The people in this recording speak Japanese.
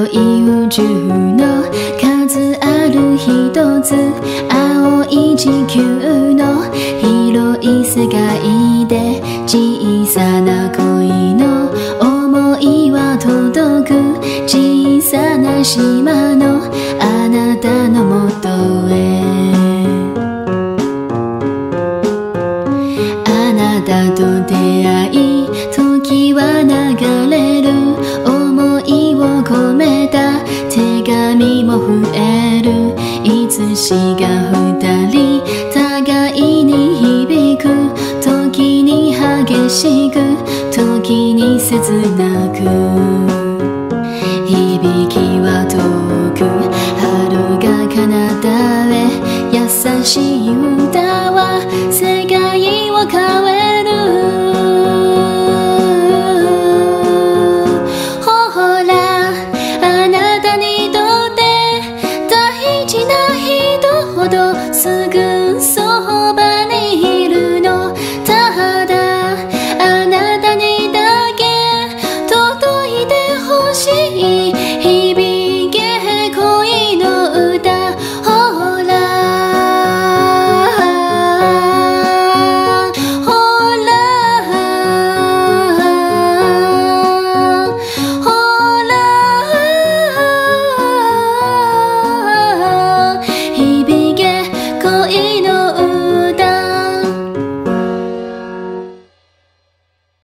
広い宇宙の数ある一つ、青い地球の広い世界で、小さな恋の想いは届く、小さな島のあなたのもとへ。あなたと出会い、時は流れる、想いを込めた手紙も増える、いつしか二